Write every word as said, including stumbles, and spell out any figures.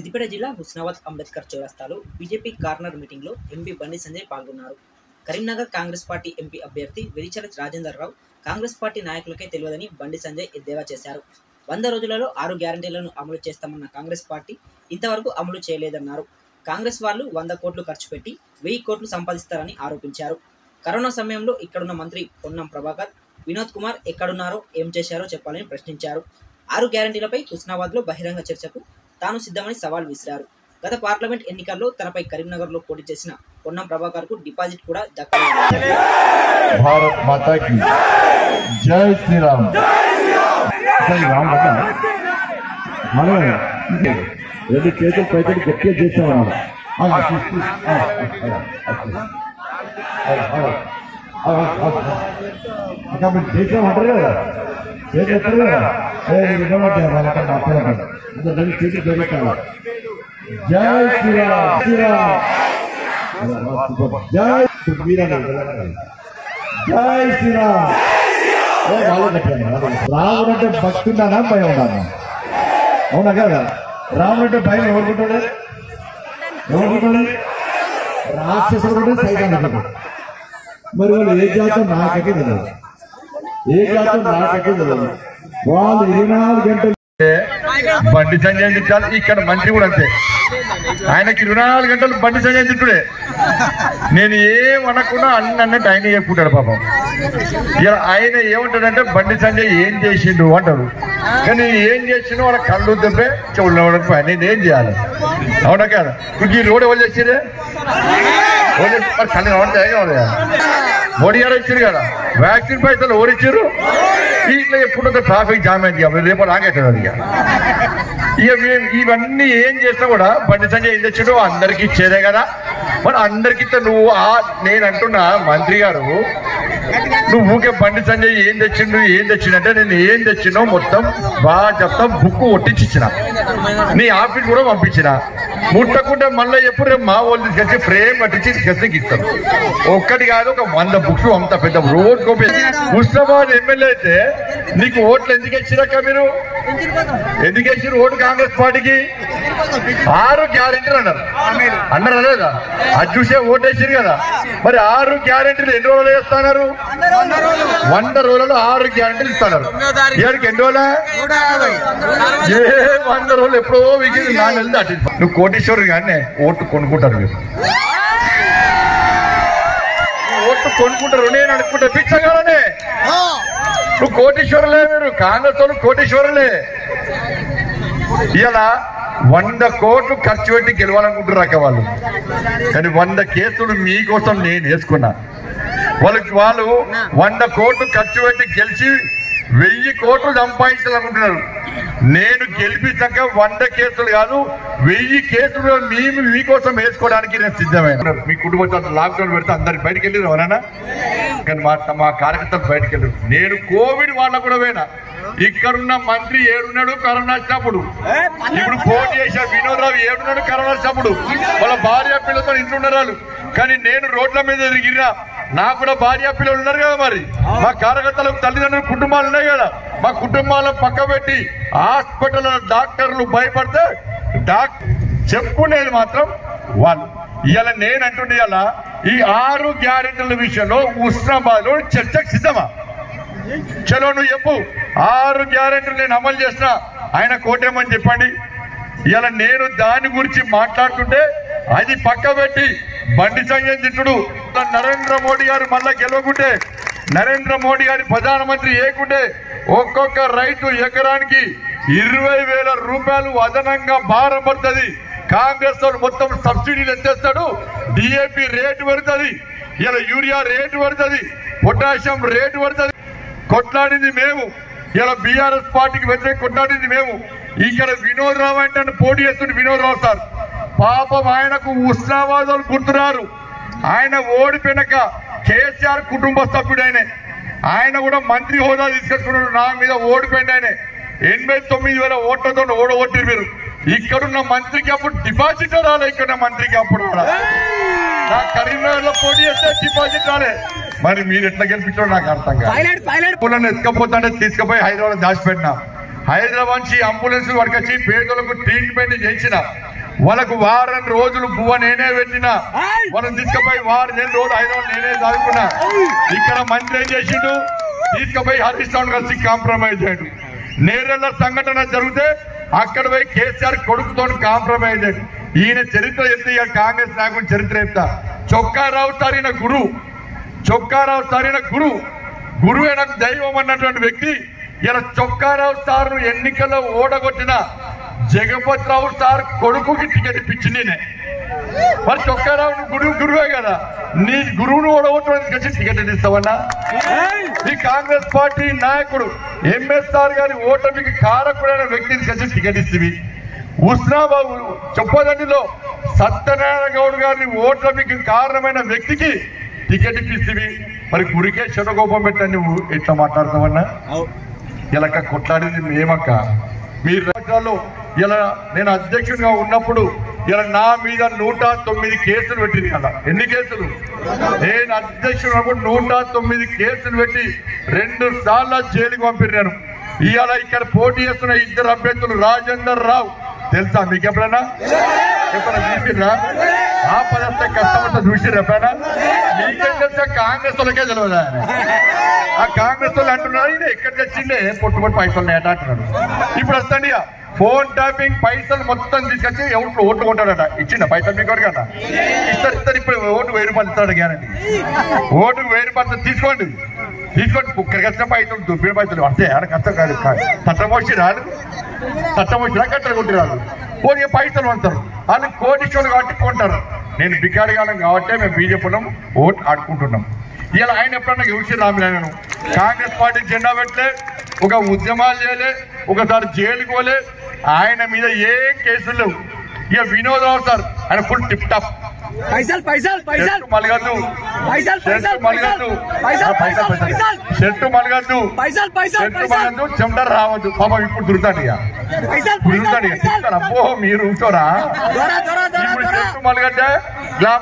సిద్దిపేట జిల్లా హుస్నాబాద్ అంబేద్కర్ చౌరస్తాలో BJP corner మీటింగ్లో ఎంపీ బండి సంజయ్ పాల్గొన్నారు. కరీంనగర్ కాంగ్రెస్ పార్టీ ఎంపీ అభ్యర్థి వెలిచల రాజేందర్ రావు కాంగ్రెస్ పార్టీ నాయకులకే తెలియదని బండి సంజయ్ ఎద్దేవా చేశారు. వంద రోజులలో ఆరు గ్యారంటీలను అమలు చేస్తామన్న కాంగ్రెస్ పార్టీ ఇంతవరకు అమలు చేయలేదన్నారు. కాంగ్రెస్ వాళ్ళు వంద కోట్లు ఖర్చు పెట్టి వెయ్యి కోట్లు సంపాదిస్తారని ఆరోపించారు. కరోనా సమయంలో ఇక్కడున్న మంత్రి పొన్నం ప్రభాకర్, వినోద్ కుమార్ ఎక్కడున్నారో ఏం చేశారో చెప్పాలని ప్రశ్నించారు. ఆరు గ్యారంటీలపై హుస్నాబాద్లో బహిరంగ చర్చకు తాను సిద్ధమని సవాల్ విసిరారు. గత పార్లమెంట్ ఎన్నికల్లో తనపై కరీంనగర్లో పోటీ చేసిన పొన్నం ప్రభాకర్ కు డిపాజిట్ కూడా దక్కలేదు. భారత్ మాతా కీ జై శ్రీరామ్. మనం రెండు చేతులు పైకి గట్టిగా చేసామన్నాడు. ఇంకా మీరు చేసామంటారు కదా, చేసేస్తారు కదా, చేతులు పెరుగుతాను. జై శ్రీరామ్, శ్రీరామ్ జై జై శ్రీరామ్. రాముడు అంటే భక్తి ఉన్నానా, భయం ఉన్నానా? అవునా కదా? రాముడు అంటే భయం ఎవరుకుంటాడు? ఎవరుకుంటాడు? రాక్షసుడు కూడా సైతం అంటాడు. మరి వాళ్ళు ఏ జాతం నాకకే తెలియదు, ఏ జాతం నాకకే తెలియదు. వాళ్ళు ఇరవై నాలుగు గంటలు బండి సంజయ్ తిట్టాలి. ఇక్కడ మంత్రి కూడా అంతే, ఆయనకి ఇరవై నాలుగు గంటలు బండి సంజయ్ తిట్టుడే. నేను ఏమనకుండా అన్ని అన్నట్టు ఆయన చెప్పుకుంటాడు పాపం. ఇలా ఆయన ఏమంటాడంటే బండి సంజయ్ ఏం చేసిండు అంటాడు, కానీ ఏం చేసిండు వాళ్ళ కళ్ళు దెబ్బే చెవుల్లో పని. నేను ఏం చేయాలి? అవునా కదా? ఇప్పుడు ఈ రోడ్ ఎవరు చేసిరే? మరి కళ్ళు కావాలి. మోడీ గారు ఇచ్చారు కదా వ్యాక్సిన్ పైసలు, ఎవరు ఇచ్చారు? ఇట్లా ఎప్పుడు ట్రాఫిక్ జామ్ అయింది కాబట్టి రేపు ఆగేటాడు. అది ఇక మేము ఇవన్నీ ఏం చేసినా కూడా బండి సంజయ్ ఏం తెచ్చాడో అందరికి ఇచ్చేదే కదా. మరి అందరికి నువ్వు ఆ నేను అంటున్నా మంత్రి గారు, నువ్వు ఊకే బండి సంజయ్ ఏం తెచ్చిండు ఏం తెచ్చిండంటే నేను ఏం తెచ్చినో మొత్తం బాగా చెప్తా, బుక్ ఒట్టించి ఇచ్చిన, నీ ఆఫీస్ కూడా పంపించిన. ముట్టకుండా మళ్ళీ ఎప్పుడు రేపు మా వాళ్ళు తీసుకొచ్చి ఫ్రేమ్ కట్టించి తీసుకొచ్చి ఇస్తాను. ఒక్కటి కాదు, ఒక వంద బుక్స్ అంత పెద్ద రోడ్ కోపి. హుస్నాబాద్ ఎమ్మెల్యే అయితే నీకు ఓట్లు ఎందుకు ఇచ్చినాక మీరు ఎందుకు ఇచ్చారు ఓటు కాంగ్రెస్ పార్టీకి? ఆరు గ్యారెంటీలు అన్నారు అన్నారు లేదా? అది చూసే ఓటు వేసారు కదా. మరి ఆరు గ్యారెంటీలు ఎన్ని రోజులు వేస్తున్నారు? వంద రోజులలో ఆరు గ్యారెంటీలు ఇస్తున్నారు. ఏడుకి ఎన్ని రోజుల? ఏ వంద రోజులు ఎప్పుడో వీకి నాలుగు నెలలు దాటి. నువ్వు కోటేశ్వరు కానీ ఓటు కొనుక్కుంటారు, మీరు ఓటు కొనుక్కుంటారు. నేను అనుకుంటా పిచ్చగానే నువ్వు కోటేశ్వరులే, మీరు కాంగ్రెస్ వాళ్ళు కోటేశ్వరులే. ఇలా వంద కోట్లు ఖర్చు పెట్టి గెలవాలనుకుంటున్నారు అక్క వాళ్ళు, కానీ వంద కేసులు మీకోసం నేను వేసుకున్నా. వాళ్ళకి వాళ్ళు వంద కోట్లు ఖర్చు పెట్టి గెలిచి వెయ్యి కోట్లు సంపాదించాలనుకుంటున్నారు. నేను గెలిపించాక వంద కేసులు కాదు వెయ్యి కేసులు మేము మీకోసం వేసుకోవడానికి నేను సిద్ధమైన. మీ కుటుంబం లాక్డౌన్ పెడితే అందరికి బయటకు వెళ్ళారు ఎవరైనా, కానీ మా మా కార్యకర్తలు బయటకు వెళ్ళారు. నేను కోవిడ్ వాళ్ళ కూడా పోయినా. ఇక్కడున్న మంత్రి ఏడున్నాడు కరోనా వచ్చినప్పుడు, ఇప్పుడు పోటీ చేసే వినోద్ రావు ఏడున్నాడు కరోనా వచ్చినప్పుడు, వాళ్ళ భార్య పిల్లలతో ఇంట్లో ఉన్నారు. కానీ నేను రోడ్ల మీద తిరిగినా, నాకు కూడా భార్య పిల్లలు ఉన్నారు కదా. మరి మా కార్యకర్తలకు తల్లిదండ్రులు కుటుంబాలు ఉన్నాయి కదా. మా కుటుంబాలను పక్క పెట్టి హాస్పిటల్ డాక్టర్లు భయపడితే డాక్టర్ చెప్పుకునేది మాత్రం వాళ్ళు. ఇవాళ నేను అంటుండే ఇలా ఈ ఆరు గ్యారెంటీల విషయంలో హుస్నాబాద్ లో చర్చకు సిద్ధమా? చలో నువ్వు చెప్పు, ఆరు గ్యారెంటీలు నేను అమలు చేసిన ఆయన కోటేమని చెప్పండి. ఇలా నేను దాని గురించి మాట్లాడుతుంటే అది పక్క పెట్టి బండి సంజయ్ తిట్టుడు. నరేంద్ర మోడీ గారు మళ్ళా గెలవకుంటే, నరేంద్ర మోడీ గారి ప్రధానమంత్రి ఏకుంటే ఒక్కొక్క రైతు ఎకరానికి ఇరవై వేల రూపాయలు అదనంగా భారం పడుతుంది. కాంగ్రెస్ వాళ్ళు మొత్తం సబ్సిడీలు ఎత్తేస్తాడు. డిఏపి రేటు పడుతుంది, ఇలా యూరియా రేటు పడుతుంది, పొటాషియం రేటు పడుతుంది. కొట్లాడింది మేము, ఇలా బీఆర్ఎస్ పార్టీకి వ్యతిరేక కొట్లాడింది మేము. ఇక్కడ వినోద్ రావు అంటే పోటీ చేస్తుంది వినోద్ రావు సార్. పాపం ఆయనకు హుస్నాబాద్ వాళ్ళు గుర్తున్నారు. ఆయన ఓడిపోయినాక కేసీఆర్ కుటుంబ సభ్యుడు ఆయన, ఆయన కూడా మంత్రి హోదా తీసుకొచ్చుకున్నాడు. నా మీద ఓడిపోయింది ఆయన. ఎనభై తొమ్మిది వేల ఓట్లతో ఓడగొట్టారు మీరు. ఇక్కడున్న మంత్రికి అప్పుడు డిపాజిట్ రాలే, ఇక్కడ మంత్రికి అప్పుడు నా కరీంనగర్ లో పోటీ చేస్తే డిపాజిట్ రాలే. మరి మీరు ఎట్లా గెలిపించారో నాకు అర్థం కాదు. ఎత్తుకపోతానే తీసుకుపోయి హైదరాబాద్ దాచిపెట్టినా. హైదరాబాద్ నుంచి అంబులెన్స్ పట్టుకొచ్చి పేదలకు ట్రీట్మెంట్ చేసిన వాళ్ళకు వారం రోజులు పువ్వ నేనే పెట్టిన వాళ్ళని తీసుకుపోయి వారం నేను రోజులు హైదరాబాద్ నేనే చదువుకున్నా. ఇక్కడ మంత్రి ఏం చేసిండు, తీసుకుపోయి హరీష్ రావు కలిసి కాంప్రమైజ్ అయ్యాడు. నేరెళ్ల సంఘటన జరిగితే అక్కడ పోయి కేసీఆర్ కొడుకుతో కాంప్రమైజ్ అయ్యాడు. ఈయన చరిత్ర చెప్తే ఇక కాంగ్రెస్ నాయకుని చరిత్ర చెప్తా. చొక్కారావు సారిన గురు చొక్కారావు సారిన గురు గురువే నాకు దైవం అన్నటువంటి వ్యక్తి ఇలా చొక్కారావు సార్ను ఎన్నికల్లో ఓడగొట్టిన జగపతి రావు సార్ కొడుకుకి టికెట్ ఇప్పించింది నేనే. మరి చొక్కారావు గురువు గురువే కదా, నీ గురువును ఓడగొట్టడానికి వచ్చి టికెట్ ఇస్తావన్నా? ఈ కాంగ్రెస్ పార్టీ నాయకుడు ఎంఎస్ఆర్ గారి ఓటమికి కారకుడైన వ్యక్తిని వచ్చి టికెట్ ఇస్తుంది. ఉస్నాబాబు చొప్పదండిలో సత్యనారాయణ గౌడ్ గారిని ఓటమికి కారణమైన వ్యక్తికి టికెట్ ఇప్పిస్తుంది. మరి గురికే శనగోపం పెట్టని నువ్వు ఎట్లా మాట్లాడతావన్నా? ఇలా కొట్లాడింది మేమక్క. మీరు రాష్ట్రాల్లో ఇలా నేను అధ్యక్షుడిగా ఉన్నప్పుడు ఇలా నా మీద నూట తొమ్మిది కేసులు పెట్టింది కదా. ఎన్ని కేసులు? నేను అధ్యక్షుడు ఉన్నప్పుడు నూట తొమ్మిది కేసులు పెట్టి రెండు సార్లు జైలుకి పంపినాను. ఇవాళ ఇక్కడ పోటీ చేస్తున్న ఇద్దరు అభ్యర్థులు రాజేందర్ రావు తెలుసా మీకు? ఎప్పుడైనా ఎప్పుడైనా చూసిరా? ఆ పదంతా కష్టమంతా చూసిరా ఎప్పుడైనా? మీకేం తెలుసా? కాంగ్రెస్ వాళ్ళకే తెలియదు. ఆ కాంగ్రెస్ వాళ్ళు అంటున్నారు ఇది ఎక్కడికి వచ్చిండే పొట్టుబడి పైసలు నేట అంటున్నాడు. ఇప్పుడు వస్తాండి ఫోన్ ట్యాపింగ్ పైసలు మొత్తం తీసుకొచ్చి ఎవరు ఓట్లు కొంటాడట. ఇచ్చిండ పైసలు మీకు ఎవరికట? ఇస్తారు ఇస్తారు. ఇప్పుడు ఓటు వెయ్యి రూపాయలు ఇస్తాడు గ్యారంటీ. ఓటుకు వెయ్యి రూపాయలు తీసుకోండి తీసుకోండి. కుక్కరికి వచ్చిన పైసలు దుబ్బిన పైసలు అంతే. ఆడ కష్టం కాదు. తట్టమోసి రాదు తట్టమోసినా కట్టలు కొట్టి రాదు. పోనీ పైసలు పడతారు వాళ్ళు కోటీశ్వరులు కాబట్టి కొంటారు. నేను బికారి కాలం కాబట్టి మేము బీజేపీలో ఓటు ఆడుకుంటున్నాం. ఇలా ఆయన ఎప్పుడన్నా యూసి రామినాయనను కాంగ్రెస్ పార్టీ జెండా పెట్టలే, ఒక ఉద్యమాలు చేయలే, ఒకసారి జైలుకు పోలే. ఆయన మీద ఏ కేసులు లేవు. ఇక వినోద్ రావు సార్ ఆయన ఫుల్ టిప్ టాప్. పైసలు పైసలు పైసలు మలగద్దు చెట్టు మలగద్దు చెట్టు మలగద్దు చెట్టు మలగద్దు చెమట రావద్దు. పాపం ఇప్పుడు దురుతాడు ఇక దురుతాడు ఇక. అబ్బో మీరు ఉంచోరా? ఇప్పుడు చెట్టు మలగద్దే